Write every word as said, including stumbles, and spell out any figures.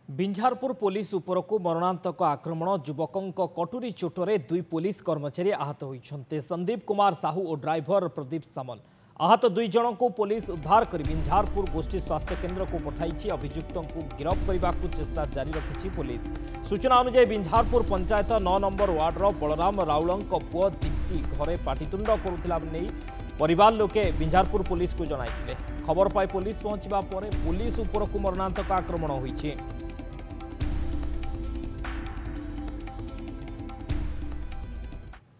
Binjharpur police उपरकू मरणांतक आक्रमण युवकों कटुरी चोटरे दुई पुलिस कर्मचारी आहत होइछन्ते। संदीप कुमार साहू और ड्राइवर प्रदीप सामल आहत दुई जन को पुलिस उद्धार कर बिंझारपुर गोष्ठी स्वास्थ्य केन्द्र को पठाई। अभियुक्तों को गिरफ्त करने को चेष्टा जारी रखी पुलिस। सूचना अनुसार बिंझारपुर पंचायत नौ नंबर वार्डर बलराम राउल पुओ दीप्ति घरे पाटितुंड करुला परिवार लोके बिंझारपुर पुलिस को जणाइथिले। खबर पाई पुलिस पहुंचवा पर पुलिस उपरकू मरणांतक आक्रमण होइछि।